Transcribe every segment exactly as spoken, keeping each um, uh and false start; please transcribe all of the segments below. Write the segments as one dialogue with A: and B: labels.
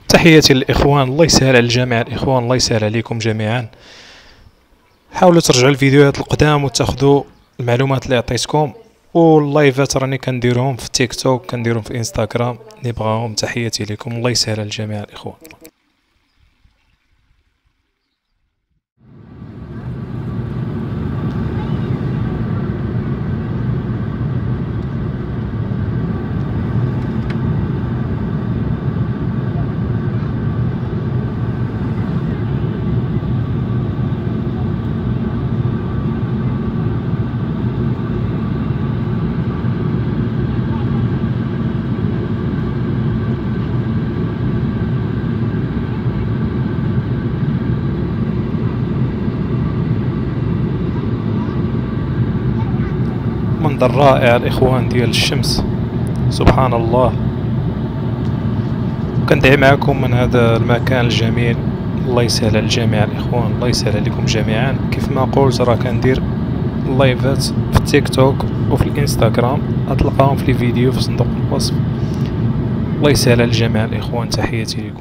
A: تحياتي للإخوان، الله يسهل على الجميع. الإخوان الله يسهل عليكم جميعا. حاولوا ترجعوا الفيديوهات القدام وتاخذوا المعلومات اللي عطيتكم، واللايفات راني كنديرهم في تيك توك، كنديرهم في انستغرام، نبغاهم. تحياتي لكم، الله يسهل على الجميع الإخوان. منظر رائع الإخوان ديال الشمس، سبحان الله. كندعي معكم من هذا المكان الجميل. الله يسهل على الجميع الإخوان، الله يسهل عليكم جميعا. كيف ما قلت راه كندير اللايفات في التيك توك وفي الانستغرام، غتلقاهم في الفيديو في صندوق الوصف. الله يسهل على الجميع الإخوان، تحياتي لكم.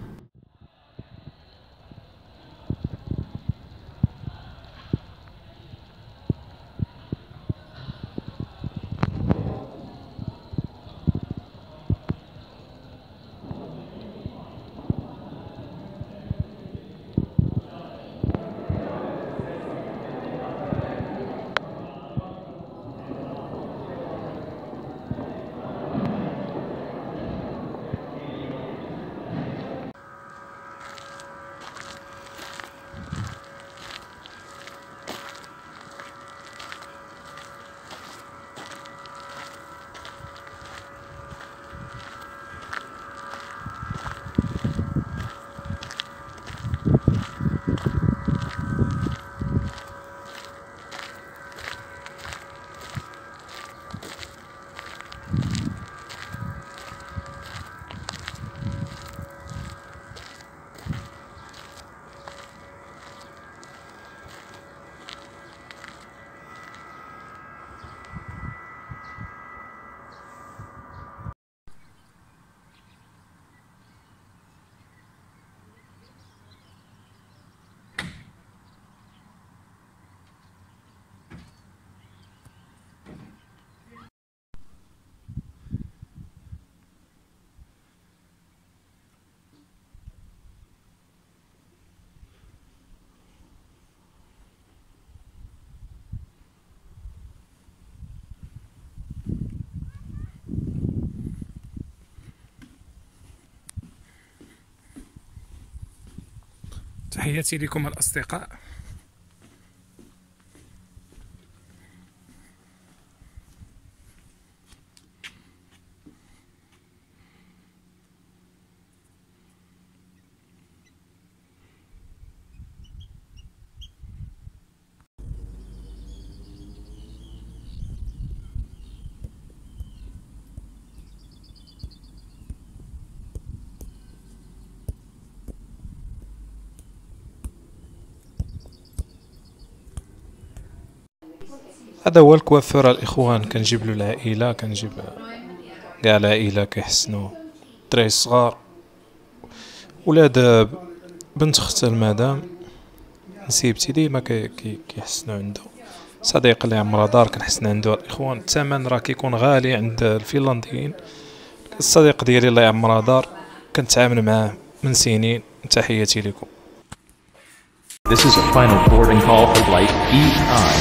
A: تحياتي لكم الأصدقاء. هذا هو الكوافير الإخوان. كنجيب له العائلة، كنجيب كاع العائلة كيحسنوا، الدراري الصغار، ولاد بنت خت المدام نسيبتي ديما كيحسنوا عنده. صديق اللي عمره دار كنحسن عنده الإخوان. الثمن راه كيكون غالي عند الفنلنديين. الصديق ديالي الله يعمره دار كنتعامل معاه من سنين. تحياتي لكم.
B: This is a final boarding call for flight E I